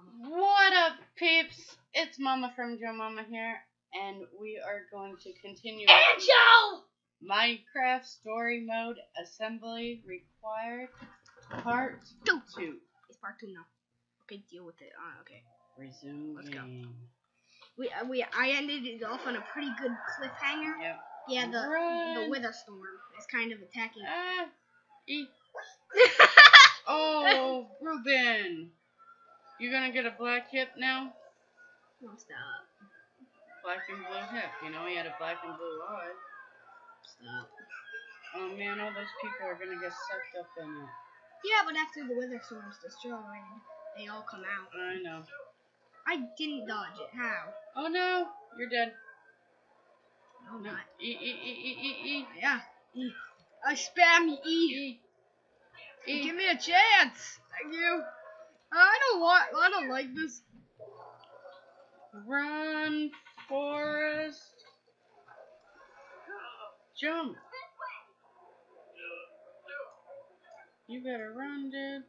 What up, peeps? It's Mama from JoeMomma here, and we are going to continue Hey, Joe! Minecraft Story Mode Assembly Required Part 2. It's part 2 now. Okay, deal with it. Okay. Resume Let's game. Go. I ended it off on a pretty good cliffhanger. Yep. Yeah, the wither storm is kind of attacking. Oh, Ruben. You gonna get a black hip now? No, stop. Black and blue hip. You know he had a black and blue eye. Stop. Oh man, all those people are gonna get sucked up in it. Yeah, but after the wither storm's destroyed, they all come out. I know. I didn't dodge it. How? Oh no, you're dead. No, I'm not. E. Yeah. E. I spam E. Give me a chance. Thank you. I don't like this. Run, Forrest. Jump. You better run, dude.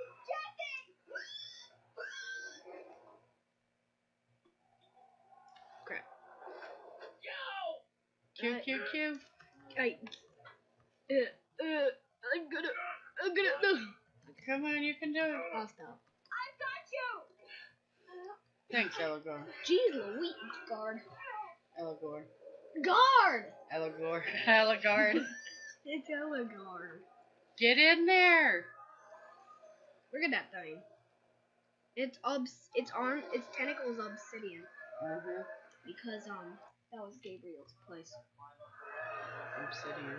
Crap. Q. I'm gonna. Come on, you can do it. I'll stop. I've got you! Thanks, Elagor. Jeez Louise, guard. Elagor. Guard! Elagard. It's Elagard. Get in there. Look at that thing. Its tentacles obsidian. Because that was Gabriel's place. Obsidian.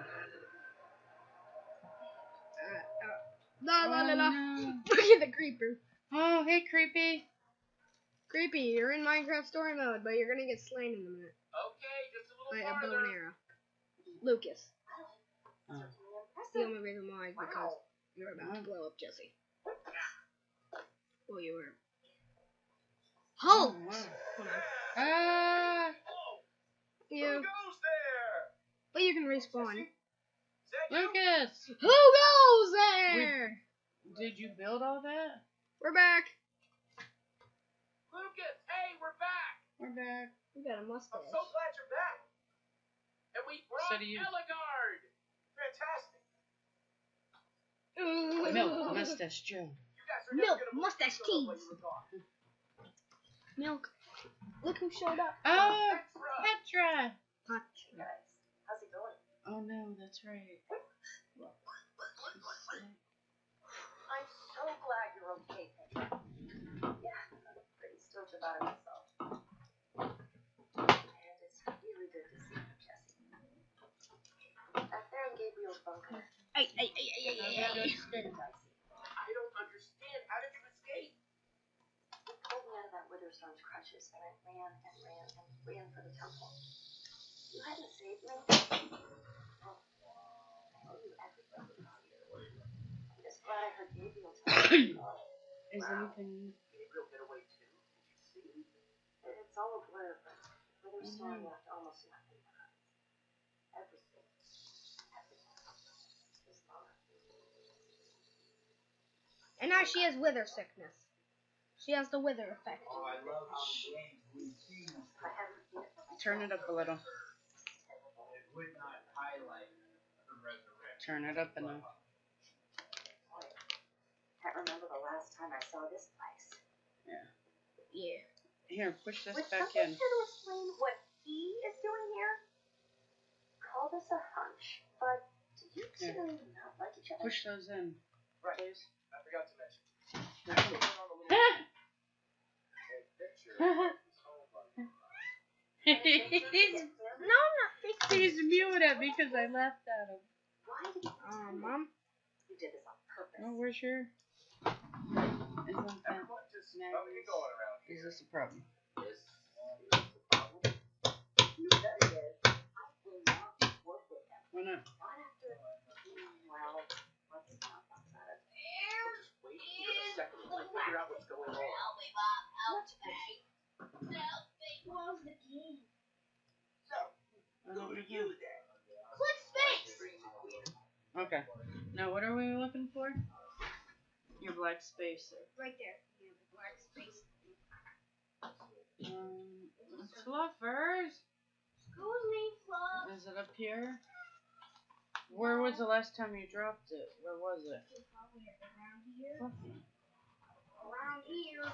La. No. Look at the creeper. Oh, hey, creepy. Creepy, you're in Minecraft story mode, but you're gonna get slain in a minute. Okay, just a little By a farther. bow and arrow. Lucas. Oh. That's the only reason why, because you're about to blow up Jesse. Well, you were. Halt! Oh, wow. Hold on. Ah! You. Who goes there? But you can respawn. Is that you? Lucas! Who goes there? Did you build all that? We're back. Lucas, hey, we're back. We're back. We got a mustache. I'm so glad you're back. And we brought So do you. Eligard. Fantastic. Milk, mustache Joe. You guys are Milk, never gonna mustache believe what cheese. you were gone. Milk. Look who showed up. Oh, Extra. Petra! Hot. Guys, how's it going? Oh no, that's right. I'm so glad you're okay, Petra. Yeah, I'm pretty stoked about it myself. And it's really good to see you, Jesse. Back there in Gabriel's bunker. Hey. I don't understand. How did you escape? He pulled me out of that Witherstorm's crutches, and I ran for the temple. You hadn't saved me. Well, I owe you everything. I'm just glad I heard Gabriel tell me. Is anything. Gabriel get away too? Did you see? It's all a blur, but Witherstorm left almost nothing behind. Everything. Just Mama. And now she has wither sickness. She has the wither effect. I haven't seen it. Turn it up a little. Turn it up enough. Can't remember the last time I saw this place. Yeah. Here, push this Would back someone in. care to explain what he is doing here? Call this a hunch, but do you two not like each other? Push those in. Right. Please. I forgot to mention. That's Put it. on a little picture. No, I'm not fixing. He's muted because I laughed at him. Why did you Mom. You did this on purpose. Oh, where's your... Isn't that... Everyone just let me going around here. Is this a problem? This is a problem. You bet it is. I will not work with him. Why not? Not after. Well, let's not talk about it. We'll just wait here a second and figure out what's going on. I don't know. then? Click space. Okay. Now, what are we looking for? Your black space. Right there. Yeah, the black space. Fluffers. Excuse me, Fluff. Is it up here? Where was the last time you dropped it? Where was it? Probably around here. Fluffy. Around here.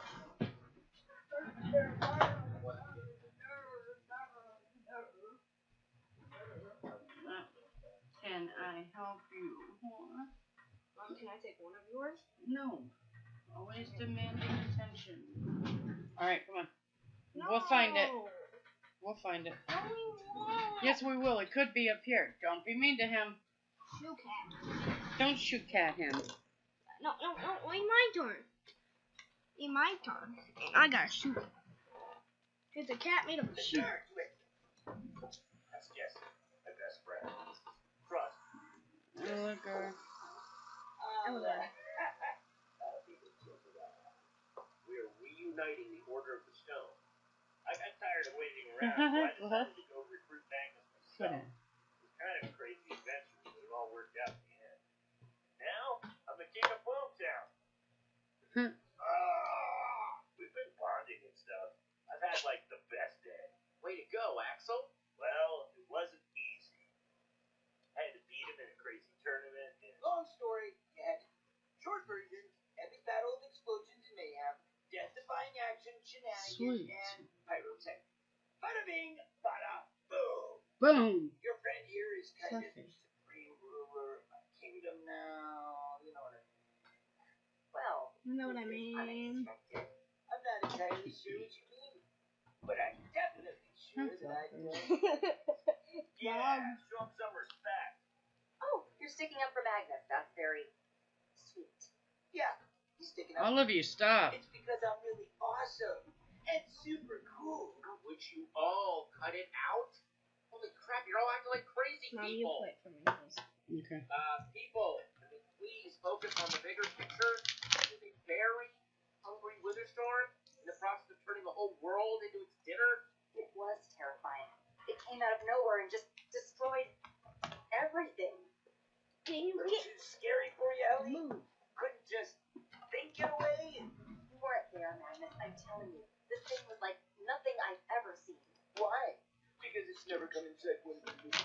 Can I help you? Mom, can I take one of yours? No. Always demanding attention. Alright, come on. No. We'll find it. We'll find it. Only one. Yes, we will. It could be up here. Don't be mean to him. Shoe cat. Don't shoot cat him. No. Wait, my turn. It's my turn. And I gotta shoot it. It's a cat made of shoe. That's Jesse, my best friend. Trust. Look, We're reuniting the Order of the Stone. I got tired of waiting around, so I decided to go recruit Magnus myself. It was kind of a crazy adventure, but it all worked out in the end. Now, I'm the king of Boomtown. We've been bonding and stuff. I've had, like, the best day. Way to go, Axel. Well, it wasn't easy. I had to beat him in a crazy tournament, and... Long story, you had short version, epic battle of explosions and mayhem, death-defying action, shenanigans, Sweet. and pyrotech. Bada bing, bada boom. boom. Your friend here is kind of Fluffy. the supreme ruler of my kingdom now. You know what I mean? Well, You know what I this is mean? unexpected. I'm not entirely sure what you mean, but I'm definitely sure that I do. Yeah, show him some respect. Oh, you're sticking up for Magnus. That's very sweet. Yeah, he's sticking up. All of you, stop. It's because I'm really awesome and super cool. Would you all cut it out? Holy crap, you're all acting like crazy Mom, you people. play it for me, please. Okay. People, please focus on the bigger picture. There's a very hungry Witherstorm in the process of turning the whole world into its dinner. It was terrifying. It came out of nowhere and just destroyed everything. Can you Little get too scary for you, Ellie? move? Couldn't just think it away? You weren't there, Magnus. I'm telling you. This thing was like nothing I've ever seen. Why? Because it's never come inside one of the movies.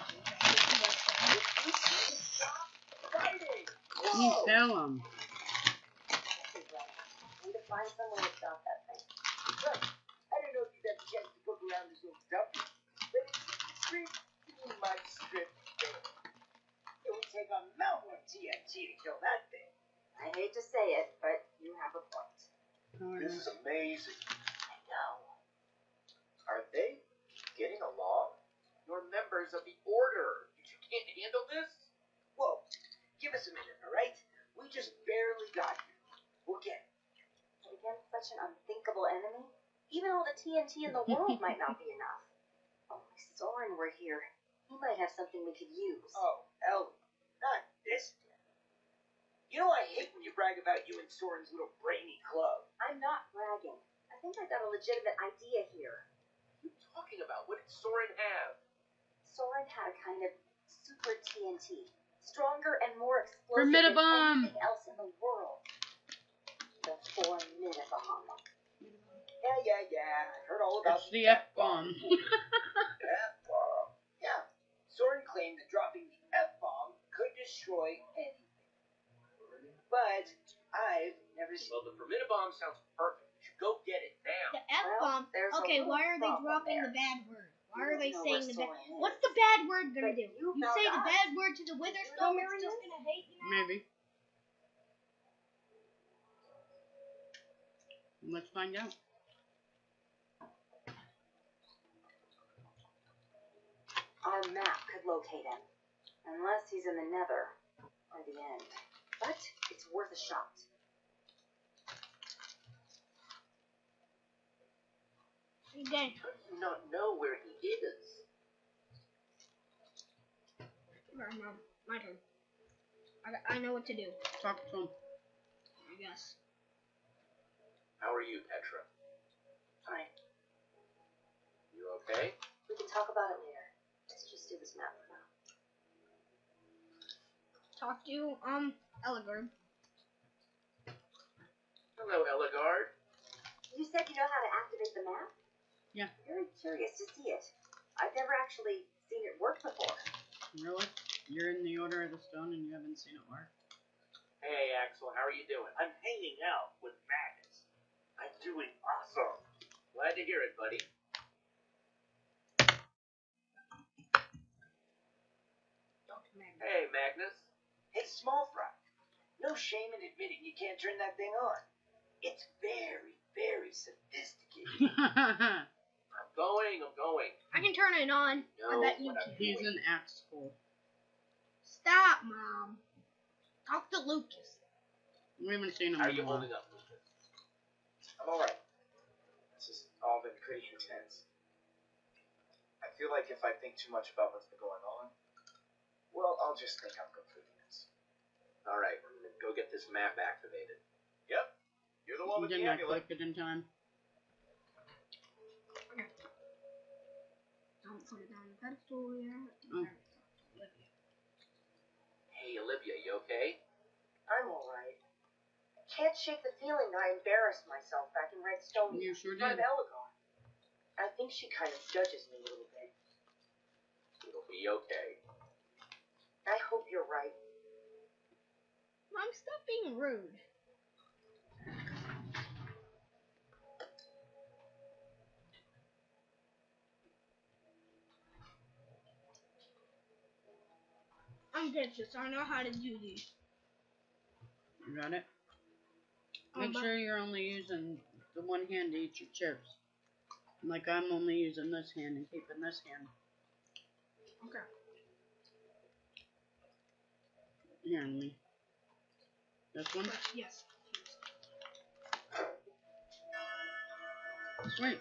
Stop fighting! You tell him. Okay, well, I need to find someone to stop that thing. Look, I don't know if you've had the chance to poke around this old stuff, but it's pretty much stripped bare. It would take a mountain of TNT to kill that thing. I hate to say it, but you have a point. This is amazing. I know. Are they getting along? You're members of the Order. You can't handle this? Whoa, give us a minute, all right? We just barely got here. We'll get it. But against such an unthinkable enemy, even all the TNT in the world might not be enough. Oh, if Soren were here, he might have something we could use. Oh, Ellie, not this again. You know I hate when you brag about you and Soren's little brainy club. I'm not bragging. I think I got a legitimate idea here. What are you talking about? What did Soren have? Soren had a kind of super TNT, stronger and more explosive Formidabomb. than anything else in the world. The Formidabomb. Yeah. I heard all about It's the F-bomb. F-bomb. Yeah. Soren claimed that dropping the F-bomb could destroy anything. But I've never seen. Well, the Formidabomb sounds perfect. We should go get it now. The F-bomb? there's a Okay, little why are they problem dropping there. the bad word? Why You are they don't know saying the where bad? Soren is. What's the bad word gonna But do? you You found say the us. bad word to the Witherstorm, where it's he just is? gonna hate you now? Maybe. Let's find out. Our map could locate him. Unless he's in the Nether. Or the End. But it's worth a shot. Okay. How do you not know where he is? Alright, Mom. My turn. I know what to do, Talk to him. I guess. How are you, Petra? Fine. You okay? We can talk about it later. Let's just do this map for now. Talk to, Eligard. Hello, Eligard. You said you know how to activate the map? Yeah. Very curious to see it. I've never actually seen it work before. Really? You're in the Order of the Stone and you haven't seen it work? Hey, Axel, how are you doing? I'm hanging out with Magnus. I'm doing awesome. Glad to hear it, buddy. Hey, Magnus. Hey, small fry. No shame in admitting you can't turn that thing on. It's very, very sophisticated. I'm going. I can turn it on. No, I bet you what I'm can. He's an asshole. Stop, Mom. Talk to Lucas. We haven't seen him How are in you a while. holding up, Lucas? I'm alright. This has all been pretty intense. I feel like if I think too much about what's been going on, well, I'll just think I'm completing this. All right, I'm gonna go get this map activated. Yep, you're the one You with the didn't amulet. click it in time. Don't put it on the pedestal yet. Oh. Hey, Olivia, you okay? I'm alright. Can't shake the feeling that I embarrassed myself back in Redstone You sure in front did. of Elgon. I think she kind of judges me a little bit. It'll be okay. I hope you're right. Mom, stop being rude. I'm vicious. I know how to do these. You got it? Make sure you're only using the one hand to eat your chips. Like I'm only using this hand and keeping this hand. Okay. Here, me. This one? Yes. Sweet.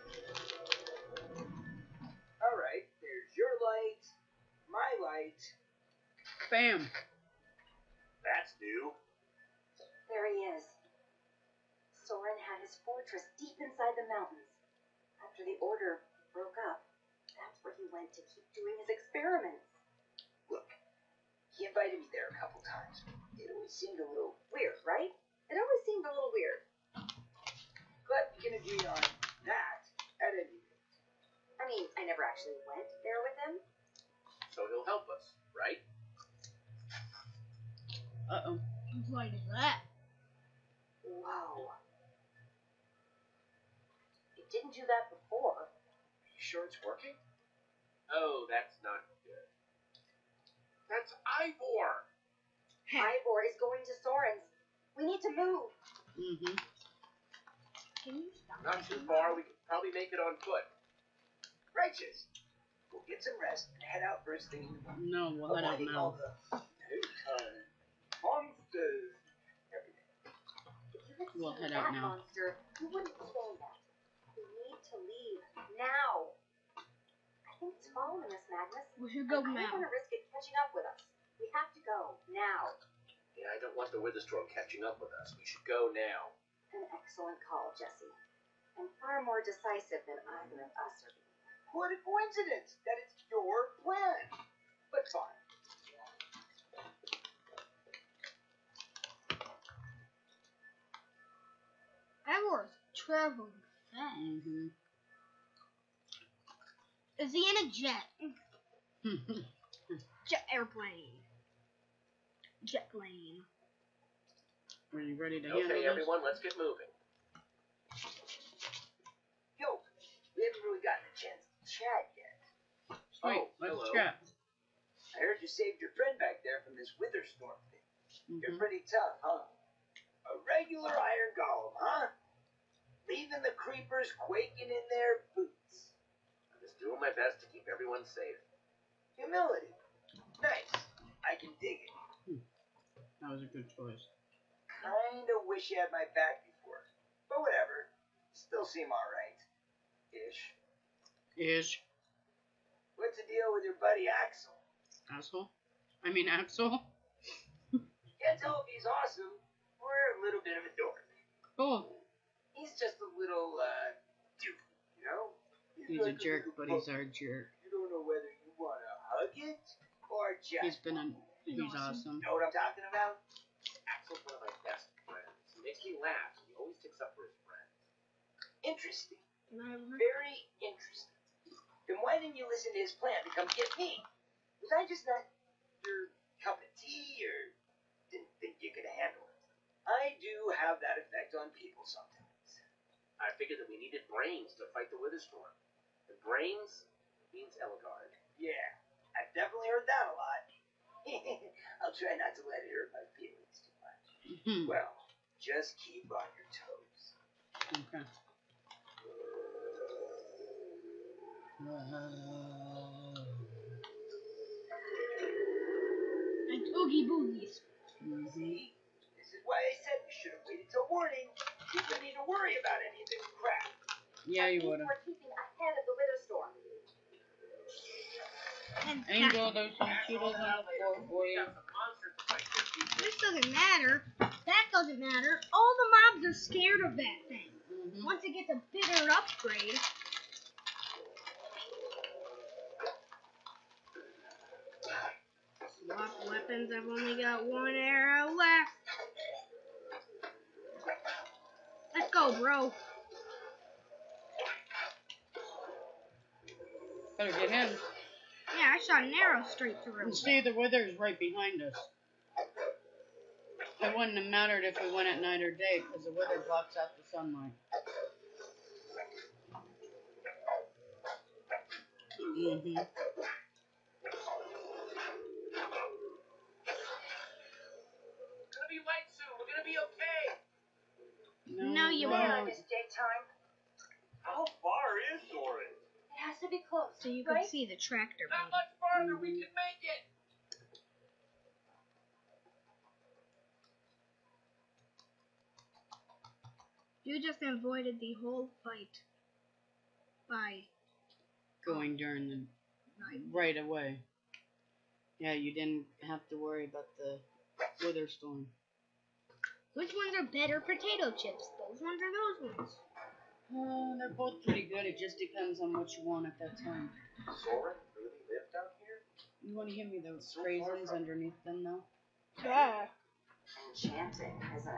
Alright, there's your light, my light. Bam. That's new. There he is. Soren had his fortress deep inside the mountains. After the Order broke up, that's where he went to keep doing his experiments. Look, he invited me there a couple times. It always seemed a little Weird, right? It always seemed a little weird. but we can agree on that at any rate. I mean, I never actually went there with him. So he'll help us, right? Uh-oh. Whose light is that? Whoa. It didn't do that before. Are you sure it's working? Oh, that's not good. That's Ivor. Ivor is going to Soren's. We need to move. Mm-hmm. Can you stop? Not too far. We could probably make it on foot. Righteous. Go get some rest and head out first thing in the morning. No, we'll head out Avoiding all now. the monsters. Everything. If you had We'll seen head out that now. monster, you wouldn't stand that. We need to leave now. I think it's following us, Magnus. We should go I don't now. want to risk it catching up with us. We have to go now. Yeah, I don't want the Witherstorm catching up with us. We should go now. An excellent call, Jesse. And far more decisive than either of us are being. What a coincidence that it's your plan. But fine. Ivor's traveling fast. Mm-hmm. Is he in a jet? Jet airplane. Jet plane. Are you ready to handle Okay, this? everyone, let's get moving. Yo, we haven't really gotten a chance to chat yet. Sweet, let's hello. chat. I heard you saved your friend back there from this Witherstorm thing. You're Mm-hmm. pretty tough, huh? A regular iron golem, huh? Leaving the creepers quaking in their boots. I'm just doing my best to keep everyone safe. Humility. Nice. I can dig it. That was a good choice. Kinda wish you had my back before. But whatever. Still seem alright. Ish. Ish. What's the deal with your buddy Axel? Asshole? I mean Axel? Can't tell if he's awesome or a little bit of a dork. Cool. He's just a little, doofy, you know? He's a like jerk, little but he's puppy. our jerk. You don't know whether you want to hug it or just... He's awesome. Know what I'm talking about? Axel's one of my best friends. He makes me laugh, and he always sticks up for his friends. Interesting. Very interesting. Then why didn't you listen to his plan to come get me? Was I just not your cup of tea, or didn't think you could handle it? I do have that effect on people sometimes. I figured that we needed brains to fight the Witherstorm. The brains means Elgard. Yeah, I've definitely heard that a lot. I'll try not to let it hurt my feelings too much. Well, just keep on your toes. Okay. And Oogie Boogies. See? This is why I said we should have waited till morning. We wouldn't need to worry about any of this crap. Yeah, you would have. We're keeping ahead of the Witherstorm. Angel, there's some Cheetos on the floor for you. This doesn't matter. That doesn't matter. All the mobs are scared of that thing. Once it gets a bitter upgrade. Swap weapons. I've only got one arrow left. Let's go, bro. Better get him. Yeah, I shot an arrow straight through him. And see, the Wither's right behind us. It wouldn't have mattered if we went at night or day, because the Wither blocks out the sunlight. It's gonna be light soon. We're gonna be okay. No, you We're won't. on this daytime. How far is Doran? It has to be close. So you right? can see the tractor. Not much farther. We can make it. You just avoided the whole fight by Going during the right away. Yeah, you didn't have to worry about the Wither storm. which ones are better potato chips? Those ones or those ones? They're both pretty good. It just depends on what you want at that time. Soren really lived out here? You want to give me those raisins underneath them, though? Yeah. Enchanting, isn't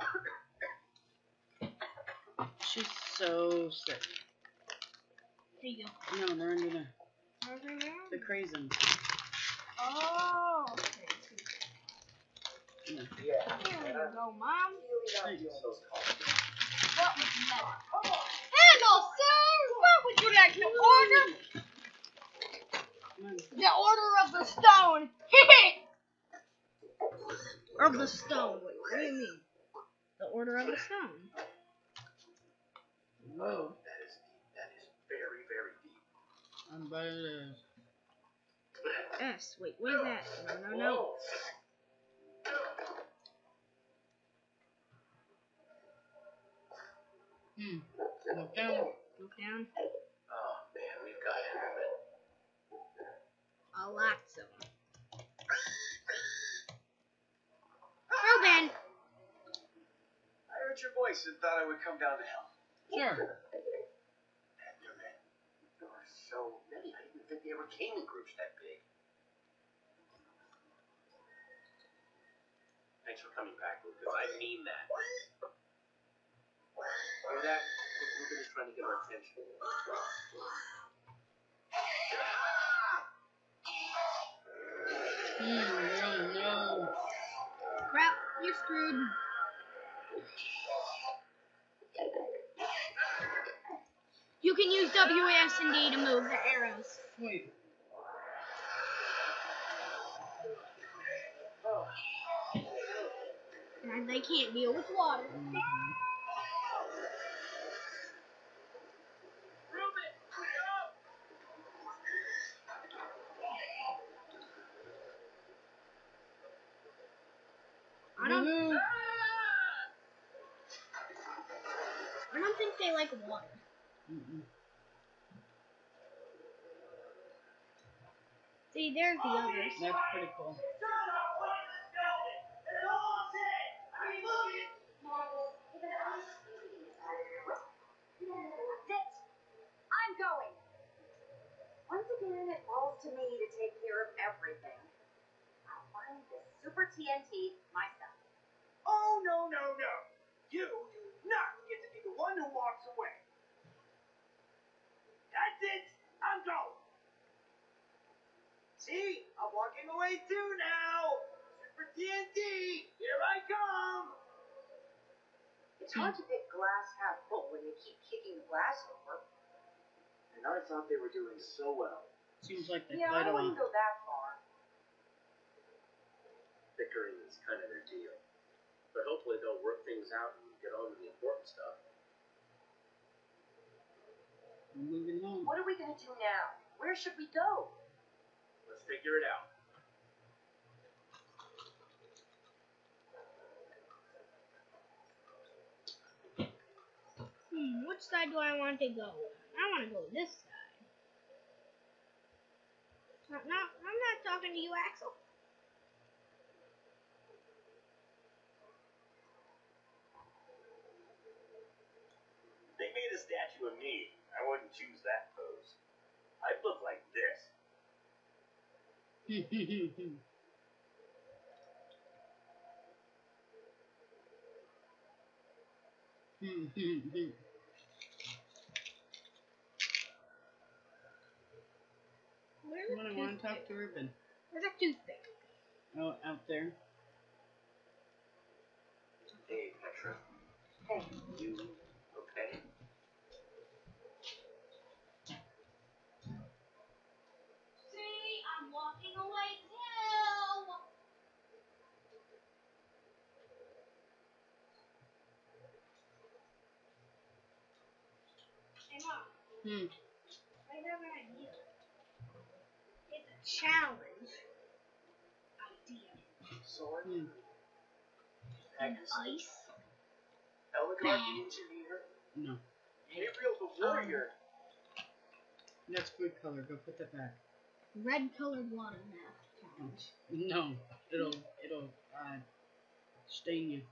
it? She's so sick. There you go. No, they're under there. Over there? The craisins. Oh. Yeah. Yeah. There you go, Mom. Thanks. What would you like? Hello, sir. What would you like to order? Come on. The order of the stone. Of the stone. Wait, what do you mean? The order of the stone. Whoa. That is very, very deep. I bet it is. S. Wait, what is that? No. Whoa. Look down. Look down. Oh man, we've got Enderman. A lot of them. Ruben. I heard your voice and thought I would come down to help. Sure. Enderman. There are so many. I didn't think they ever came in groups that big. Thanks for coming back, Lucas. I mean that. Hear that? Lucas is trying to get our attention. No. Crap, you're screwed. You can use WASD to move the arrows. Wait. And they can't deal with water. I don't think they like water. See, there's the others. That's pretty cool. I'm going. Once again, it falls to me to take care of everything. I'll find this super TNT myself. Oh, no. You do not get to be the one who walks away. walking away too now. Super TNT, here I come. It's hard to pick glass half full when you keep kicking the glass over. And I thought they were doing so well. Seems like they Yeah, fight I a lot. wouldn't go that far. Bickering is kind of their deal. But hopefully they'll work things out and get on to the important stuff. We're moving home. What are we gonna do now? Where should we go? Let's figure it out. Which side do I want to go? I want to go this side. No, I'm not talking to you, Axel. They made a statue of me. I wouldn't choose that pose. I'd look like this. Where's Come on, I want to talk to Ruben. Where's that toothpick? Oh, out there. Hey, Petra. Hey. You okay? See, I'm walking away too. Hey, Mom. I have an idea. It's a challenge idea. Sword? An ice Elgar bag. the engineer? No. Gabriel the warrior? That's good color. Go put that back. Red colored water bath challenge. No. It'll stain you.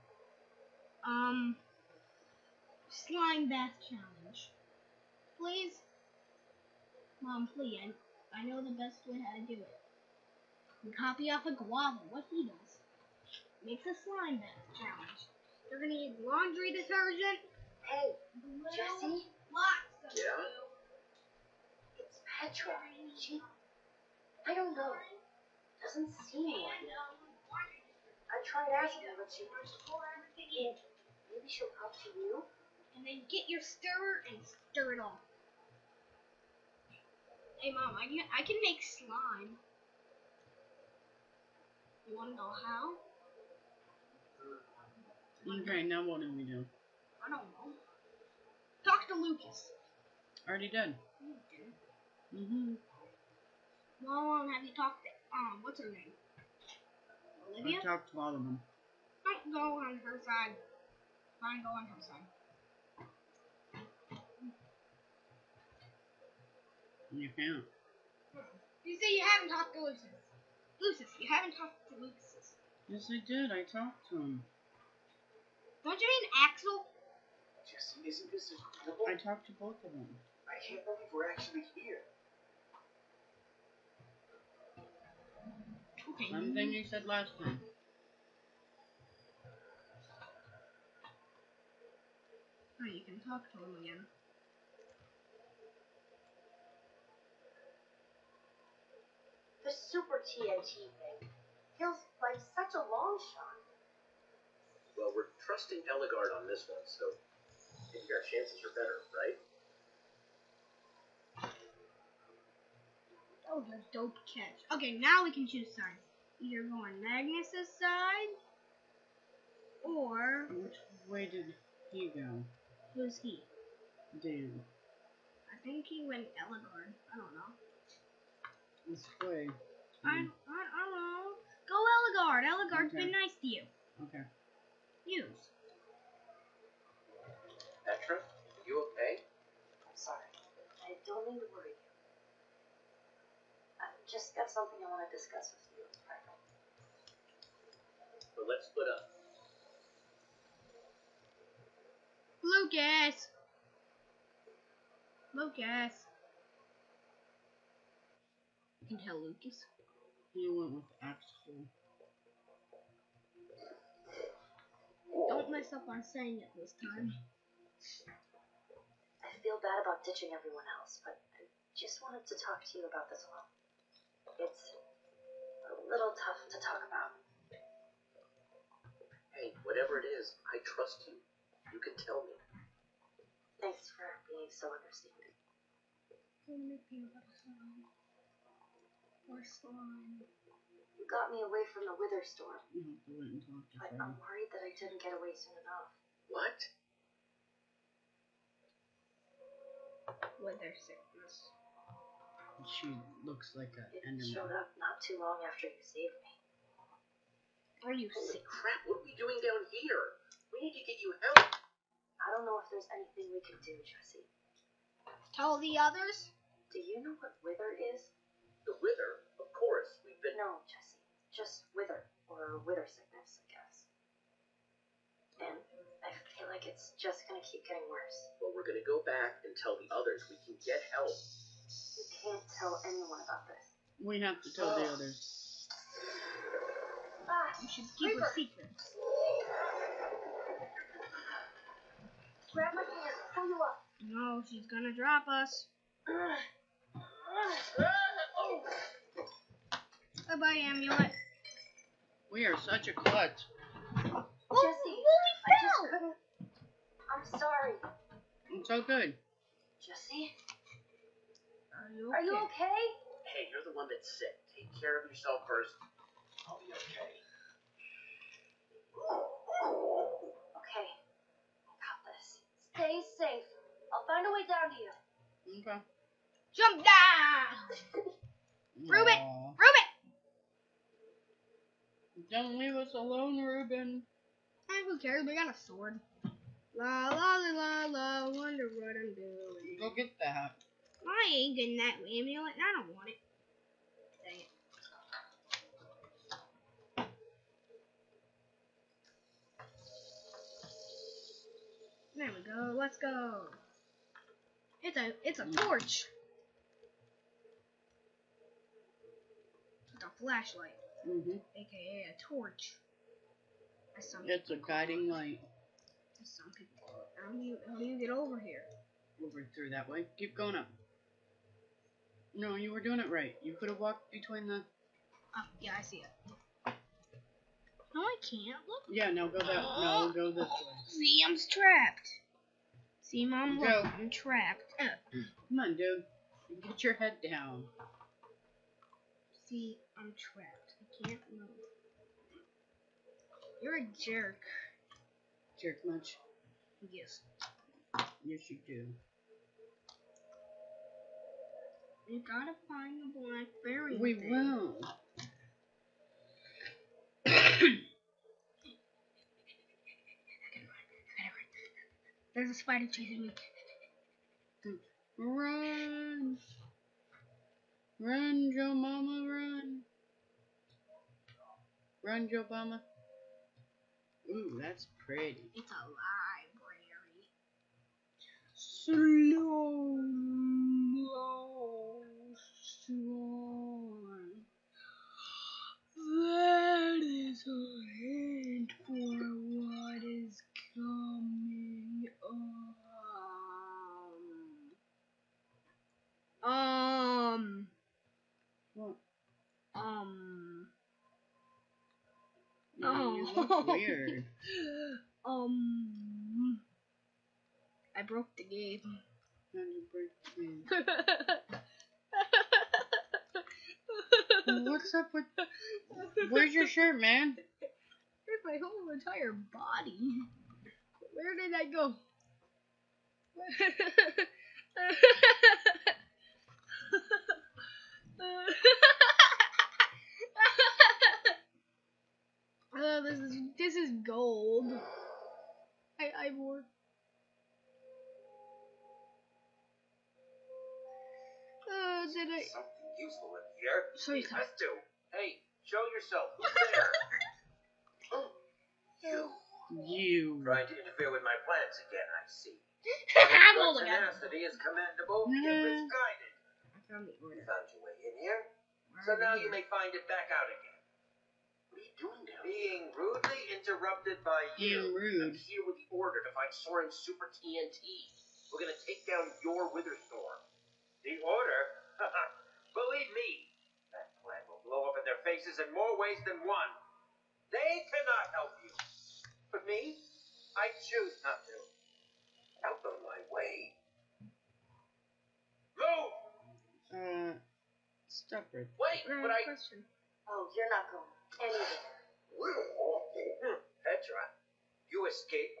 Slime bath challenge. Please? Mom, please. I know the best way how to do it. You copy off of Guava, what he does. Makes a slime bath challenge. You're gonna need laundry detergent. Hey, Jesse? Lots of Yeah? glue. It's Petra. She... I don't know. Doesn't seem like it. I tried asking her, but she... Maybe she'll talk to you? And then get your stirrer and stir it all. Hey, Mom, I can make slime. You wanna know how? Okay, now what do we do? I don't know. Talk to Lucas. Already done. Mom, have you talked to, what's her name? Olivia? I talked to all of them. Don't go on her side. Try and go on her side. You can't. You say you haven't talked to Lucis. Lucis, you haven't talked to Lucas. Yes, I did. I talked to him. Don't you mean Axel? Jesse, isn't this incredible? I talked to both of them. I can't believe we're actually here. Okay. Same thing you said last time. Oh, you can talk to him again. The Super TNT thing feels like such a long shot. Well, we're trusting Eligard on this one, so maybe our chances are better, right? That was a dope catch. Okay, now we can choose sides. Either go on Magnus's side, or Which way did he go? who's he? Dan. I think he went Eligard. I don't know. This way. I don't know. Go Eligard. Eligard's Okay. been nice to you. Okay. Use. Petra, are you okay? I'm sorry. I don't mean to worry you. I've just got something I want to discuss with you. Well, let's split up. Lucas. Lucas. You can tell Lucas. He went with Axel. Don't mess up on saying it this time. I feel bad about ditching everyone else, but I just wanted to talk to you about this one. It's a little tough to talk about. Hey, whatever it is, I trust you. You can tell me. Thanks for being so understanding. Or slime. You got me away from the wither storm, You have to wait and talk to but Freddy. I'm worried that I didn't get away soon enough. What? Wither sickness. She looks like an It Enderman. showed up not too long after you saved me. Are you Holy sick? crap, what are we doing down here? We need to get you help. I don't know if there's anything we can do, Jesse. Tell the others? Do you know what wither is? The wither? Of course. We've been... No, Jesse. Just wither, or wither sickness, I guess. And I feel like it's just gonna keep getting worse. Well, we're gonna go back and tell the others we can get help. You can't tell anyone about this. We have to tell the others. Ah, You should keep Reaper. a secret. Grab my hand, pull you up. No, she's gonna drop us. Bye-bye, amulet. We are such a clutch. Jesse, Wooly I just couldn't. I'm sorry. It's so good. Jesse, Are you are you okay? Hey, you're the one that's sick. Take care of yourself first. I'll be okay. Okay, I got this. Stay safe. I'll find a way down to you. Okay. Jump down! Ruben! Aw. Ruben! Don't leave us alone, Ruben. Hey, who cares? We got a sword. La la la la la, wonder what I'm doing. Go get that. I ain't getting that amulet. I don't want it. Dang it. There we go. Let's go. It's a torch. It's a flashlight, Mm-hmm. aka a torch. As some It's a people call guiding it. light. As some people call it. How do you get over here? Over through that way. Keep going up. No, you were doing it right. You could have walked between the... Oh, yeah, I see it. No, I can't. Look. Yeah, no, go that... No, go this way. See, I'm trapped. See, Mom, look, Go. I'm trapped. Come on, dude. Get your head down. See, I'm trapped. I can't move. You're a jerk. Jerk much? Yes. Yes, you do. You gotta find the black berry. We thing. will. There's a spider chasing me. Run! Run, JoeMomma, run! Run, JoeMomma. Ooh, that's pretty. It's a library. Slow, strong. That is a hint for what is coming What? Yeah, you look weird. I broke the game. How do you break the game? What's up with... Where's your shirt, man? Here's my whole entire body. Where did I go? This is gold. I wore. Did I? Something useful in here. Show you Let's do. Hey, show yourself. Who's there? You. Trying to interfere with my plans again, I see. I'm Your tenacity is commendable, yet misguided. I found the You order. found your way in here, so now you may find it back out again. What are you doing now? Being rudely interrupted by you. Being rude. I'm here with the order to find Soren's Super TNT. We're gonna take down your Witherstorm. The order? Believe me, that plan will blow up a their faces in more ways than one. They cannot help you. But me, I choose not to. Out of my way. Move! Stop it. Wait, but I... Question. Oh, you're not going anywhere. Petra, you escaped.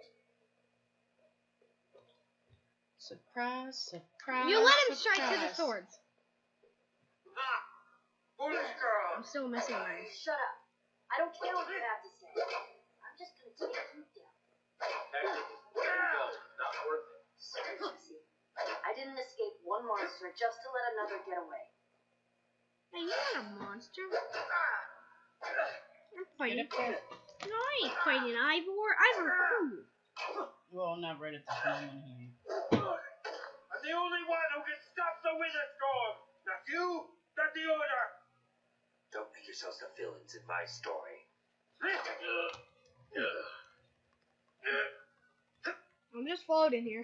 Surprise, surprise. You let him strike to the surprise. swords. Ah! Foolish girl! I'm still missing mine. Shut up. I don't care what you have to say. I'm just gonna take you down. Petra, let him go. Not worth it. Sorry, Jesse. I didn't escape one monster just to let another get away. Hey, you're not a monster. I'm Get fighting. up there. No, I ain't fighting Ivor. Ivor, who? Well, not right at this moment here. I'm the only one who can stop the winter storm. Not you, not the order. Don't make yourselves the villains in my story. I'm just floating here.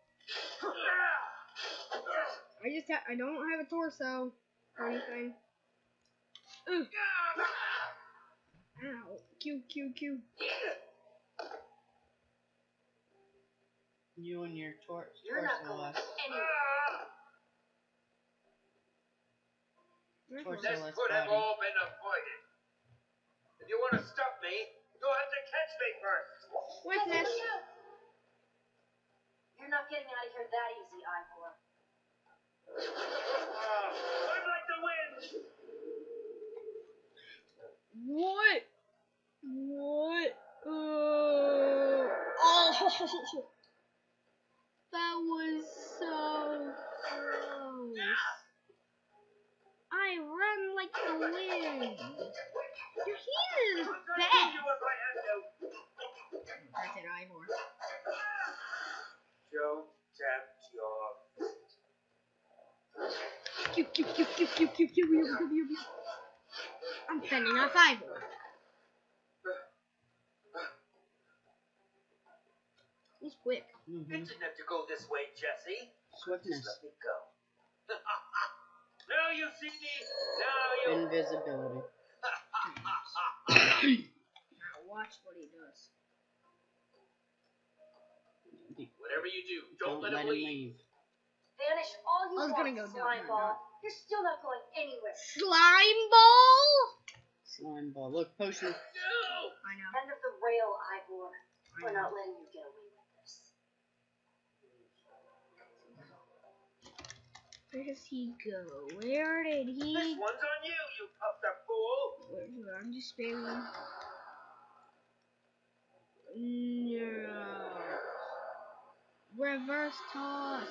I don't have a torso or anything. Ugh. Ow. Q. You and your You're not torso going less. Where's Torso my- This less could have body. all been avoided. If you want to stop me, you'll have to catch me first. Witness. You're not getting out of here that easy, Ivor. I'm like the wind. What? Oh! That was so close. I run like the wind. Your hand is bad. You if I had to. That's it, Ivor. Don't tempt your I'm fending off Ivor. He's quick. It didn't have to go this way, Jesse. Swiftness. Just let me go. Now you see me. Now you. Invisibility. Now watch what he does. Whatever you do, don't let him him leave. leave. Vanish all you I was want, gonna go down, slime no, ball. You're still not going anywhere. Slime ball? Slime ball. Look, potion. No. I know. End of the rail, Ivor. We're not letting you get away with this. Where does he go? Where did he This one's on you, you puffed up fool. I'm just spamming. No. Reverse toss.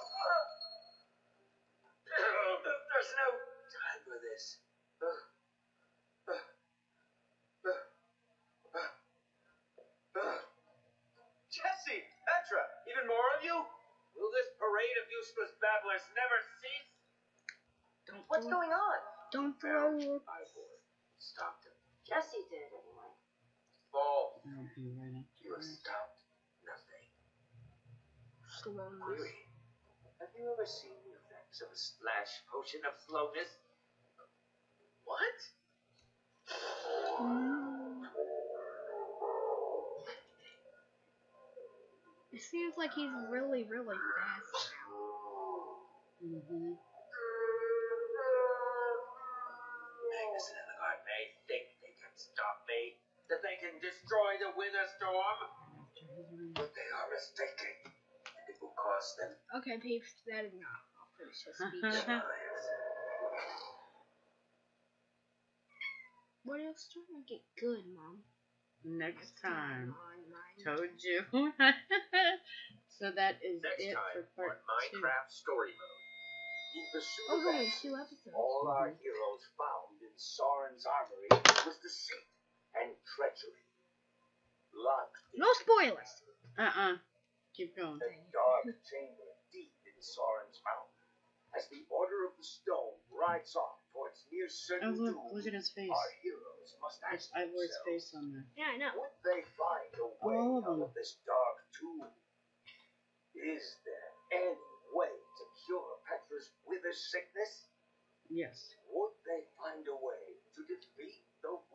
There's no time for this. Jesse, Petra, even more of you? Will this parade of useless babblers never cease? What's going on? Don't throw. Ivor, stopped him. Jesse did, anyway. Ball, I'll be right up you have stopped nothing. Slowness. Query, have you ever seen the effects of a splash potion of slowness? What? It seems like he's really, really fast now. Magnus and Ellegard may think they can stop me, that they can destroy the Wither Storm, but they are mistaken. It will cost them Okay, peeps, that is enough. I'll finish his speech. lives. What else do I get good, Mom? Next time. On mine. Told you. So that is Next it time for part on Minecraft Story Mode. In pursuit Oh, of only X, 2 episodes. all our heroes found in Sauron's armory was deceit and treachery. Locked in No spoilers. Keep going. a dark chamber deep in Sauron's mountain. As the Order of the Stone rides off towards near Oh, certain doom, look at his face. our heroes must It's ask Ivor's themselves, face on there. Yeah, I know. would they find a way All of out them. of this dark tomb? Is there any way to cure Petra's wither sickness? Yes. Would they find a way to defeat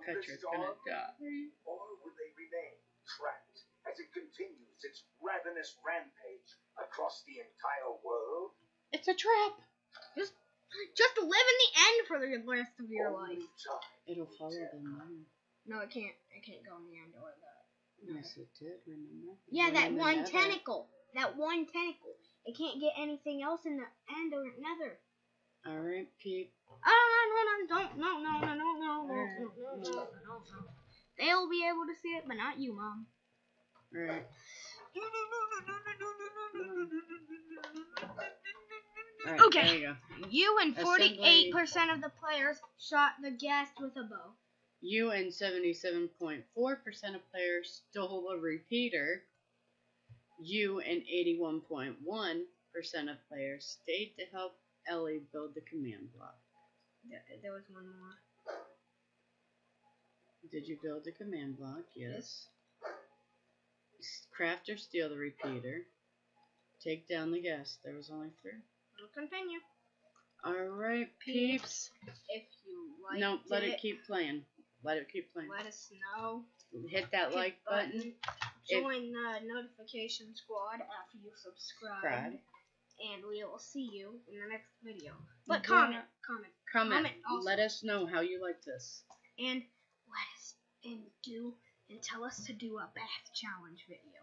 Petra's gonna die. Or will they remain trapped as it continues its ravenous rampage across the entire world? It's a trap. Just live in the end for the rest of your life. It'll follow them. No, it can't. It can't go in the end or that. Yes, it did. Remember? Yeah, that one tentacle. That one tentacle. It can't get anything else in the end or nether. All right, Pete. No. They'll be able to see it, but not you, Mom. All right. All right, Okay. there you go. You and 48% of the players shot the guest with a bow. You and 77.4% of players stole a repeater. You and 81.1% of players stayed to help Ellie build the command block. There was one more. Did you build the command block? Yes. Craft or steal the repeater. Take down the guest. There was only 3. We'll continue. Alright, peeps. If you like No, let it keep playing. Let it keep playing. Let us know. Hit that like button. Join the notification squad after you subscribe. And we will see you in the next video. But comment. Also. Let us know how you like this. And tell us to do a bath challenge video.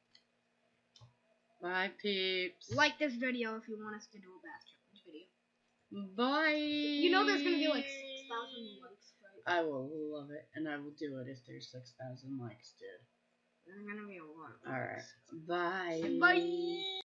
Bye, peeps. Like this video if you want us to do a bath challenge video. Bye. You know there's gonna be like 6,000 likes, right? I will love it, and I will do it if there's 6,000 likes, dude. There's gonna be a lot of likes. Alright. Bye. Bye.